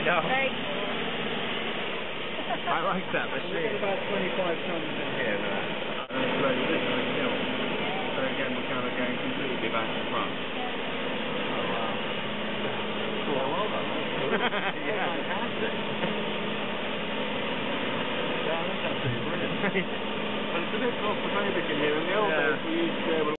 know. Very cool. I like that machine. We've got about 25 tons in here now. And it's loaded in and it's killed. So again, we're kind of going completely back to front. Oh, wow. Cool. Well done, that's cool. Yeah. Fantastic. Yeah, that's absolutely brilliant. But it's a bit claustrophobic in here. In the old days, we used to be able to